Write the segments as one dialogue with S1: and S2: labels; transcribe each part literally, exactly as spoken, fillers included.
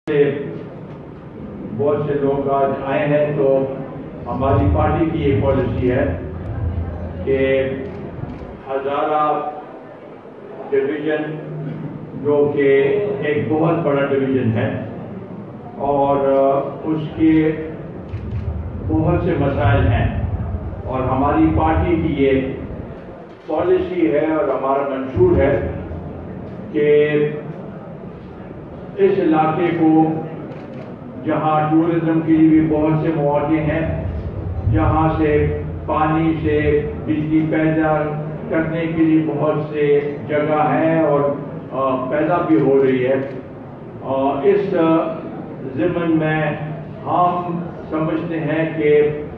S1: بہت سے لوگ آج آئے ہیں تو ہماری پارٹی کی یہ پالیسی ہے کہ ہزارہ ڈویژن جو کہ ایک بہت بڑا ڈویژن ہے اور اس کے بہت سے مسائل ہیں اور ہماری پارٹی کی یہ پالیسی ہے اور ہمارا منشور ہے کہ اس علاقے کو جہاں ٹورزم کے لیے بھی بہت سے مواقع ہیں، جہاں سے پانی سے بجلی پیدا کرنے کے لیے بہت سے جگہ ہیں اور پیدا بھی ہو رہی ہے، اس ضمن میں ہم سمجھتے ہیں کہ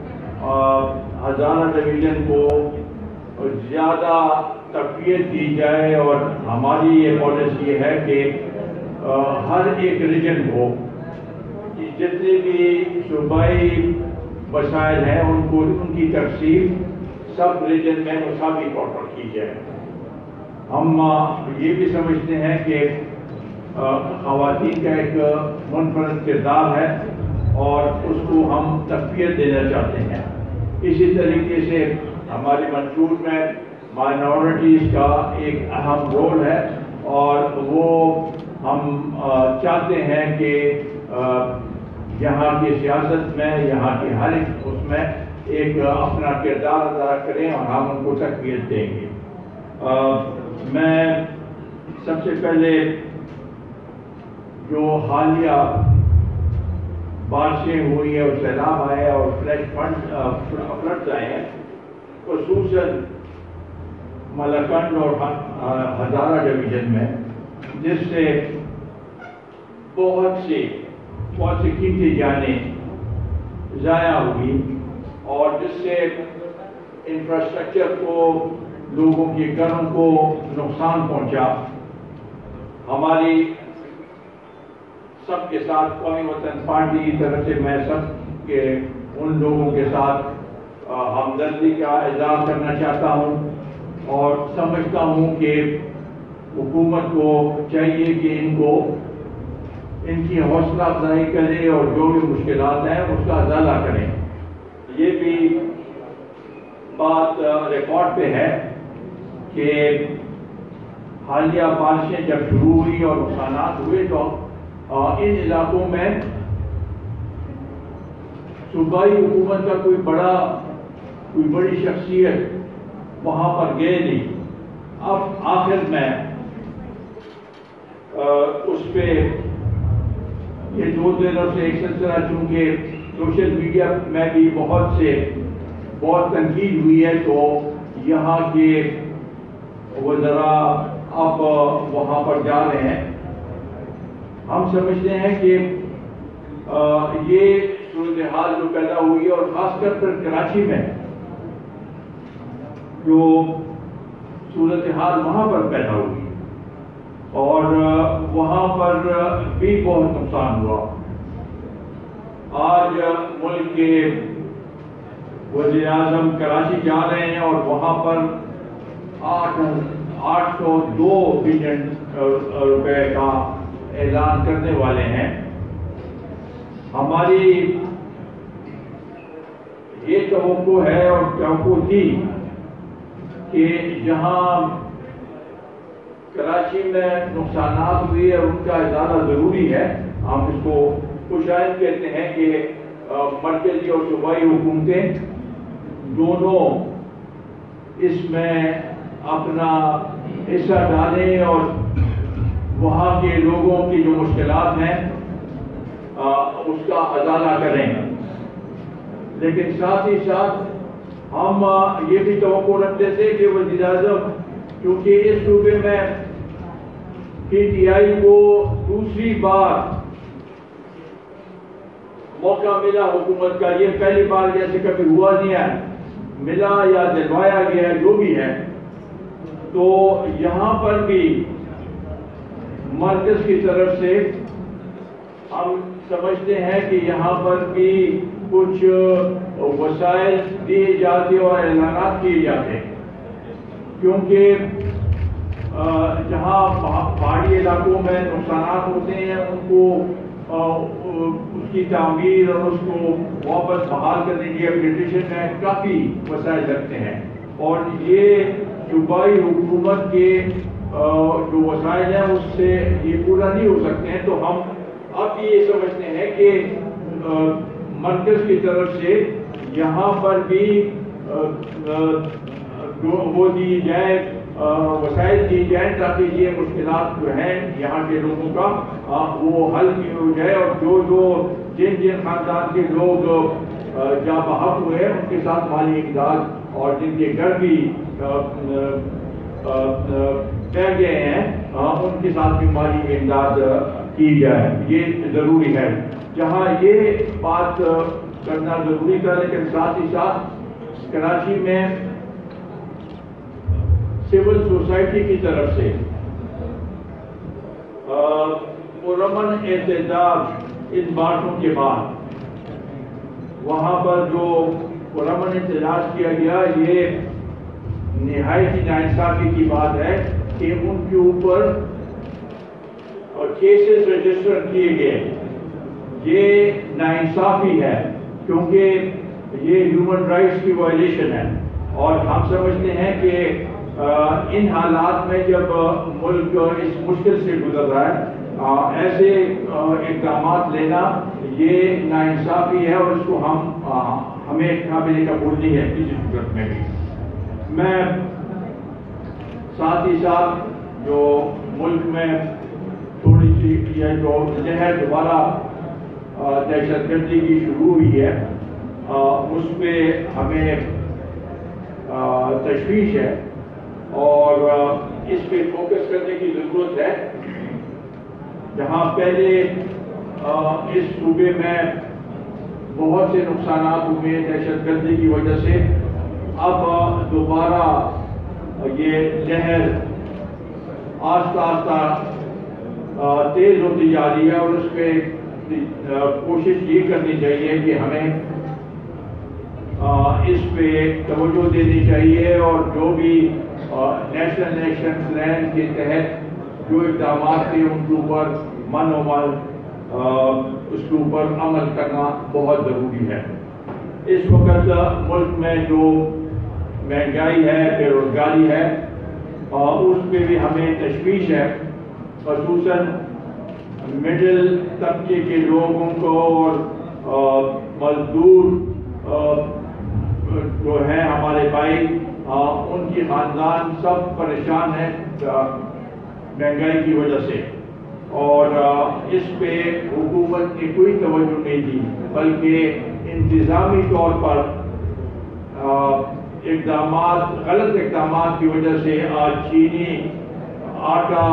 S1: ہزارہ ڈویژن کو زیادہ تقویت دی جائے اور ہماری یہ پالیسی ہے کہ ہر ایک ریجن کو جتنے بھی صوبائی مسائل ہیں ان کو ان کی تقسیم سب ریجن میں مساوی طور پر کی جائے۔ ہم یہ بھی سمجھتے ہیں کہ خواتین کا ایک منفرد کردار ہے اور اس کو ہم تقویت دینا چاہتے ہیں۔ اسی طریقے سے ہمارے منشور میں مائنورٹیز کا ایک اہم رول ہے اور وہ ہم چاہتے ہیں کہ یہاں کی سیاست میں، یہاں کی ہر ایک اس میں ایک اپنا کردار ادا کریں اور ہم ان کو تقویت دیں گے۔ میں سب سے پہلے جو حالیہ بارشیں ہوئی ہیں اور سیلاب آئے اور فلیش فلڈز آئے ہیں، خصوصاً ملکنڈ اور ہزارہ ڈویژن میں، جس سے بہت سی بہت سی قیمتی جانیں ضائع ہوئی اور جس سے انفراسٹرکچر کو، لوگوں کے گھروں کو نقصان پہنچا۔ ہماری سب کے ساتھ قومی وطن پارٹی کی طرف سے میں سب کے ان لوگوں کے ساتھ ہمدردی کا اظہار کرنا چاہتا ہوں اور سمجھتا ہوں کہ حکومت کو چاہیے کہ ان کو ان کی حوصلہ افزائی کرے اور جو بھی مشکلات ہیں اس کا ازالہ کریں۔ یہ بھی بات ریکارڈ پہ ہے کہ حالیہ بارشیں جب شروع ہوئی اور نقصانات ہوئے تو ان علاقوں میں صوبائی حکومت کا کوئی بڑا کوئی بڑی شخصیت وہاں پر گئے نہیں۔ اب آخر میں اس پہ یہ دو دنوں سے ایک سلسلہ، چونکہ سوشل میڈیا میں بھی بہت سے بہت تنقید ہوئی ہے تو یہاں کے وزراء اب وہاں پر جا رہے ہیں۔ ہم سمجھتے ہیں کہ یہ صورتحال جو پیدا ہوئی ہے اور خاص کر پھر کراچی میں جو صورتحال وہاں پر پیدا ہوئی اور وہاں پر بھی بہت نقصان ہوا۔ آج ملک کے وزیر اعظم کراچی جا رہے ہیں اور وہاں پر آٹھ آٹھ سو دو بلین روپے کا اعلان کرنے والے ہیں۔ ہماری یہ توقع ہے اور توقع تھی کہ جہاں کراچی میں نقصانات ہوئے اور ان کا ازالہ ضروری ہے، ہم اس کو شاید کہتے ہیں کہ مرکزی اور صوبائی حکومتیں دونوں اس میں اپنا حصہ ڈالیں اور وہاں کے لوگوں کی جو مشکلات ہیں اس کا ازالہ کریں۔ لیکن ساتھ ہی ساتھ ہم یہ بھی توقع رکھتے تھے کہ وزیر اعظم، کیونکہ اس صوبے میں پی ٹی آئی کو دوسری بار موقع ملا حکومت کا، یہ پہلی بار جیسے کبھی ہوا نہیں ہے، ملا یا دلوایا گیا ہے جو بھی ہے، تو یہاں پر بھی مرکز کی طرف سے ہم سمجھتے ہیں کہ یہاں پر بھی کچھ وسائل دیے جاتے اور اعلانات کیے جاتے، کیونکہ جہاں پہاڑی علاقوں میں نقصانات ہوتے ہیں ان کو اس کی تعمیر اور اس کو واپس بحال کرنے کی اپلیکیشن میں کافی وسائل رکھتے ہیں، اور یہ صوبائی حکومت کے جو وسائل ہیں اس سے یہ پورا نہیں ہو سکتے ہیں، تو ہم اب یہ سمجھتے ہیں کہ مرکز کی طرف سے یہاں پر بھی جو وہ دی جائے، وسائل دی جائیں تاکہ یہ مشکلات جو ہیں یہاں کے لوگوں کا وہ حل ہو جائے، اور جو جو جن جن خاندان کے لوگ جاں بحق ہوئے ان کے ساتھ مالی امداد، اور جن کے گھر بھی بہ گئے ہیں ان کے ساتھ بھی مالی امداد کی جائے، یہ ضروری ہے۔ جہاں یہ بات کرنا ضروری تھا، لیکن ساتھ ہی ساتھ کراچی میں سول سوسائٹی کی طرف سے پرامن احتجاج ان باتوں کے بعد وہاں پر جو پرامن احتجاج کیا گیا، یہ نہایت ہی ناانصافی کی بات ہے کہ ان کے اوپر کیسز رجسٹر کیے گئے، یہ ناانصافی ہے کیونکہ یہ ہیومن رائٹس کی وائلیشن ہے، اور ہم سمجھتے ہیں کہ ان حالات میں جب ملک اس مشکل سے گزر رہا ہے، ایسے اقدامات لینا یہ ناانصافی ہے، اور اس کو ہم ہمیں قابل قبول نہیں ہے کسی صورت میں بھی۔ میں ساتھ ہی ساتھ جو ملک میں تھوڑی سی یہ جو لہر دوبارہ دہشت گردی کی شروع ہوئی ہے، اس پہ ہمیں تشویش ہے اور اس پہ فوکس کرنے کی ضرورت ہے۔ جہاں پہلے اس صوبے میں بہت سے نقصانات ہوئے دہشت گردی کی وجہ سے، اب دوبارہ یہ لہر آہستہ آہستہ تیز ہوتی جا رہی ہے، اور اس پہ کوشش یہ کرنی چاہیے کہ ہمیں اس پہ توجہ دینی چاہیے، اور جو بھی نیشنل ایکشن پلان کے تحت جو اقدامات تھے ان کے اوپر من و مل اس کے اوپر عمل کرنا بہت ضروری ہے۔ اس وقت ملک میں جو مہنگائی ہے، بے روزگاری ہے، اس پہ بھی ہمیں تشویش ہے، خصوصاً مڈل طبقے کے لوگوں کو اور مزدور جو ہیں ہمارے بھائی، ان کی خاندان سب پریشان ہیں مہنگائی کی وجہ سے، اور اس پہ حکومت نے کوئی توجہ نہیں دی، بلکہ انتظامی طور پر اقدامات غلط اقدامات کی وجہ سے آج چینی، آٹا،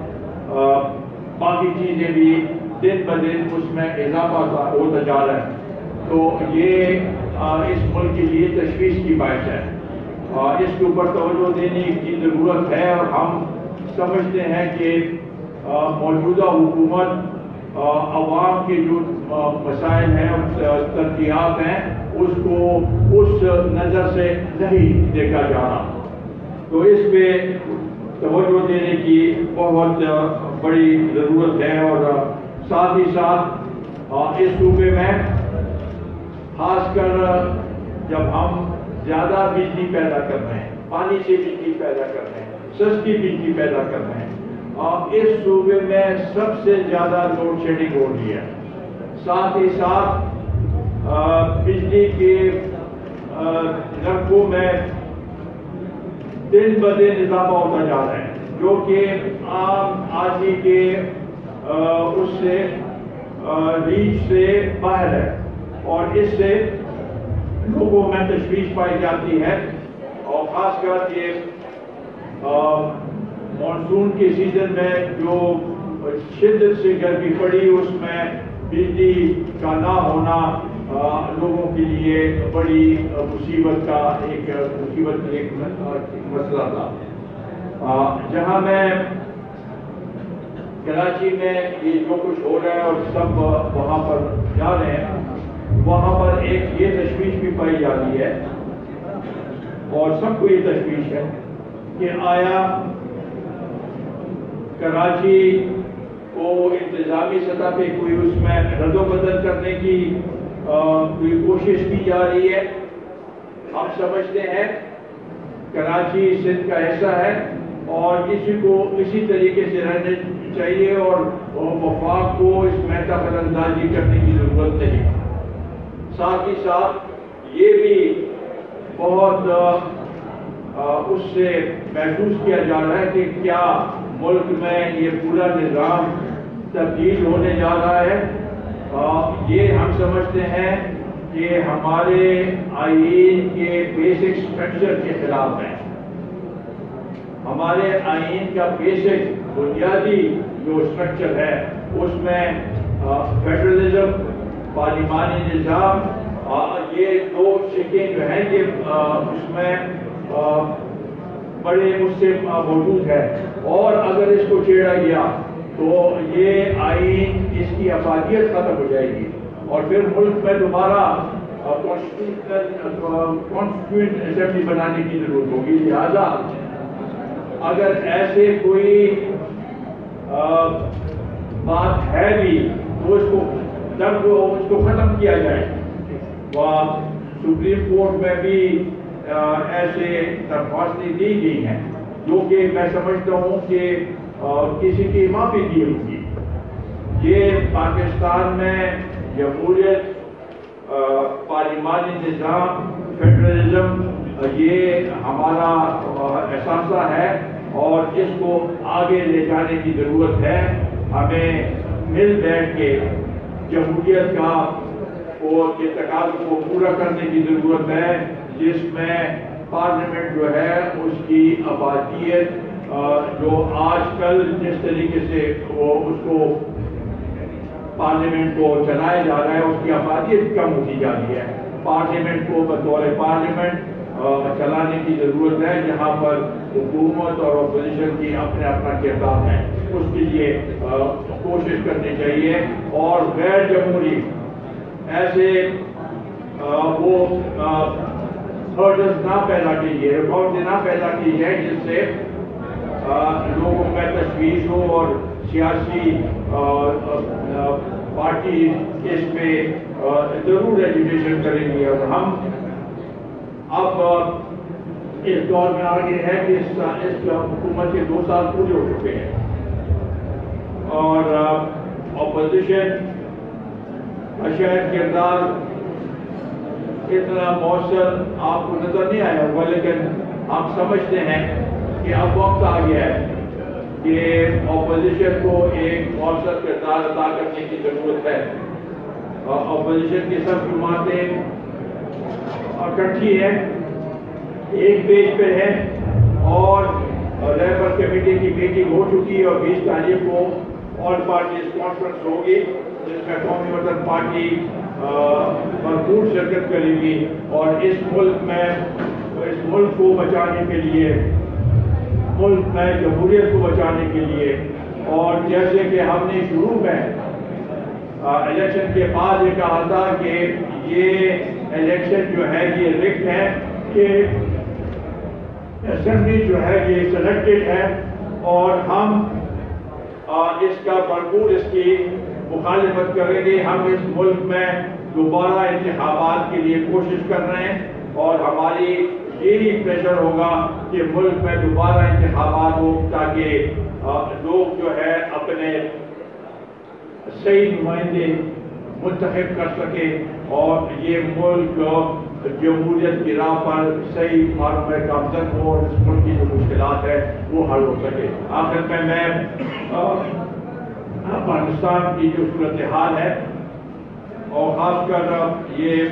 S1: باقی چیزیں بھی دن بدن اس میں اضافہ ہوتا جا رہا ہے، تو یہ اس ملک کے لیے تشویش کی باعث ہے۔ اس کے اوپر توجہ دینے کی ضرورت ہے، اور ہم سمجھتے ہیں کہ موجودہ حکومت عوام کے جو مسائل ہیں اور ترجیحات ہیں اس کو اس نظر سے نہیں دیکھا جا رہا، تو اس پہ توجہ دینے کی بہت بڑی ضرورت ہے۔ اور ساتھ ہی ساتھ اس صوبے میں خاص کر جب ہم زیادہ بجلی پیدا کر رہے ہیں، پانی سے بجلی پیدا کر رہے ہیں، سستی بجلی پیدا کر رہے ہیں، اس صوبے میں سب سے زیادہ لوڈ شیڈنگ ہو رہی ہے۔ ساتھ ہی ساتھ بجلی کے نرخوں میں دن بدن اضافہ ہوتا جا رہا ہے، جو کہ عام آدمی کے اس سے ریچ سے باہر ہے، اور اس سے لوگوں میں تشویش پائی جاتی ہے، اور خاص کر یہ مانسون کے سیزن میں جو شدت سے گرمی پڑی، اس میں بجلی کا نہ ہونا لوگوں کے لیے بڑی مصیبت کا ایک مصیبت ایک مسئلہ تھا۔ جہاں میں کراچی میں یہ جو کچھ ہو رہا ہے اور سب وہاں پر جا رہے ہیں، وہاں پر ایک یہ تشویش بھی پائی جاتی ہے، اور سب کو یہ تشویش ہے کہ آیا کراچی کو انتظامی سطح پہ کوئی اس میں رد و بدل کرنے کی کوئی کوشش کی جا رہی ہے. ہم سمجھتے ہیں کراچی سندھ کا حصہ ہے اور کسی کو اسی طریقے سے رہنے چاہیے اور وفاق کو اس میں دخل اندازی کرنے کی ضرورت نہیں. ساتھ ہی ساتھ یہ بھی بہت اس سے محسوس کیا جا رہا ہے کہ کیا ملک میں یہ پورا نظام تبدیل ہونے جا رہا ہے. یہ ہم سمجھتے ہیں کہ ہمارے آئین کے بیسک سٹرکچر کے خلاف ہے. ہمارے آئین کا بیسک بنیادی جو سٹرکچر ہے اس میں فیڈرلزم، پارلیمانی نظام، یہ دو شکیں جو ہیں یہ اس میں بڑے اس سے موجود ہے. اور اگر اس کو چھیڑا گیا تو یہ آئین اس کی افادیت ختم ہو جائے گی اور پھر ملک میں دوبارہ کانسٹیٹیوئنٹ اسمبلی بنانے کی ضرورت ہوگی. لہذا اگر ایسے کوئی بات ہے بھی تو اس کو جب اس کو ختم کیا جائے. وہاں سپریم کورٹ میں بھی ایسے درخواستیں دی گئی ہیں جو کہ میں سمجھتا ہوں کہ کسی کی معافی دی ہوگی. یہ پاکستان میں جمہوریت، پارلیمانی نظام، فیڈرلزم یہ ہمارا احساسہ ہے اور اس کو آگے لے جانے کی ضرورت ہے. ہمیں مل بیٹھ کے جمہوریت کا اور یہ تقاضوں کو پورا کرنے کی ضرورت ہے جس میں پارلیمنٹ جو ہے اس کی افادیت جو آج کل جس طریقے سے وہ اس کو پارلیمنٹ کو چلایا جا رہا ہے اس کی افادیت کم ہوتی جا رہی ہے. پارلیمنٹ کو بطور پارلیمنٹ چلانے کی ضرورت ہے جہاں پر حکومت اور اپوزیشن کی اپنے اپنا کردار ہے. اس کے لیے کوشش کرنی چاہیے اور غیر جمہوری ایسے وہ ہرڈلز نہ پیدا کیجیے، رکاوٹیں نہ پیدا کی جائیں جس سے لوگوں میں تشویش ہو اور سیاسی پارٹی اس پہ ضرور ایجوکیشن کریں گی. اور ہم اب اس دور میں آگے ہے کہ اس حکومت کے دو سال پورے ہو چکے ہیں اور اپوزیشن کا شاید کردار اتنا مؤثر آپ کو نظر نہیں آیا ہوگا، لیکن ہم سمجھتے ہیں کہ اب وقت آ گیا ہے کہ اپوزیشن کو ایک مؤثر کردار ادا کرنے کی ضرورت ہے. اپوزیشن کی سب جماعتیں اکٹھی ہیں، ایک پیج پہ ہیں اور لیبر کمیٹی کی میٹنگ ہو چکی ہے اور بیس تاریخ کو آل پارٹیز کانفرنس ہوگی جس میں قومی وطن پارٹی بھرپور شرکت کرے گی اور اس ملک میں اس ملک کو بچانے کے لیے، ملک میں جمہوریت کو بچانے کے لیے اور جیسے کہ ہم نے شروع میں الیکشن کے بعد یہ کہا تھا کہ یہ الیکشن جو ہے یہ رگڈ ہے کہ اسمبلی جو ہے یہ سلیکٹڈ ہے اور ہم اس کا بھرپور اس کی مخالفت کریں گے. ہم اس ملک میں دوبارہ انتخابات کے لیے کوشش کر رہے ہیں اور ہماری یہی پریشر ہوگا کہ ملک میں دوبارہ انتخابات ہو تاکہ لوگ جو ہے اپنے صحیح نمائندے منتخب کر سکے اور یہ ملک جمہوریت کی راہ پر صحیح معلوم ہے گامزن ہو اور اس ملک کی جو مشکلات ہے وہ حل ہو سکے. آخر میں میں افغانستان کی جو صورتحال ہے اور خاص کر یہ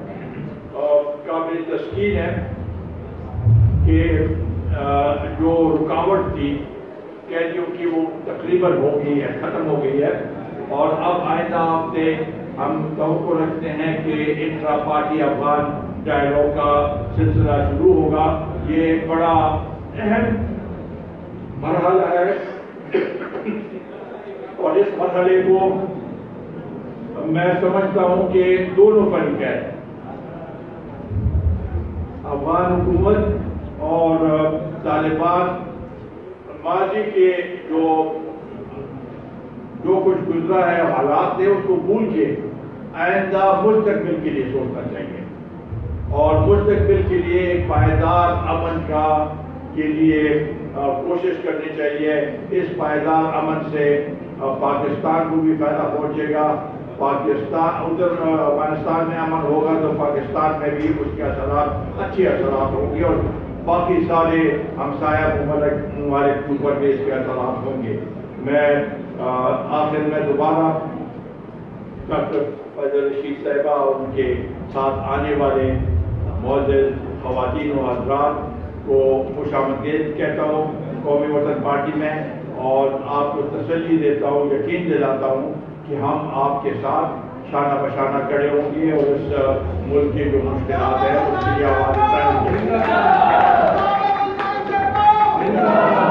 S1: قابل تسکین ہے کہ جو رکاوٹ تھی قیدیوں کی وہ تقریباً ہو گئی ہے، ختم ہو گئی ہے اور اب آئندہ ہفتے ہم توقع رکھتے ہیں کہ انٹرا پارٹی افغان ڈائیلاگ کا سلسلہ شروع ہوگا. یہ بڑا اہم مرحلہ ہے اور اس مرحلے کو میں سمجھتا ہوں کہ دونوں فریق ہیں، افغان حکومت اور طالبان ماضی کے جو جو کچھ گزرا ہے حالات تھے اس کو بھول کے آئندہ مستقبل کے لیے سوچنا چاہیے اور مستقبل کے لیے ایک پائیدار امن کا کے لیے کوشش کرنی چاہیے. اس پائیدار امن سے پاکستان کو بھی فائدہ پہنچے گا. پاکستان ادھر افغانستان میں امن ہوگا تو پاکستان میں بھی اس کے اثرات اچھے اثرات ہوں گے اور باقی سارے ہمسایہ ممالک ممالک کے اوپر بھی اس کے اثرات ہوں گے. میں آخر میں دوبارہ ڈاکٹر فیضل رشید صاحبہ اور ان کے ساتھ آنے والے معزز خواتین و حضرات کو خوش آمدید کہتا ہوں قومی وطن پارٹی میں اور آپ کو تسلی دیتا ہوں, یقین دلاتا ہوں کہ ہم آپ کے ساتھ شانہ بشانہ کھڑے ہوں گے اور اس ملک کے جو مشکلات ہیں اس کی آواز اٹھائیں گے.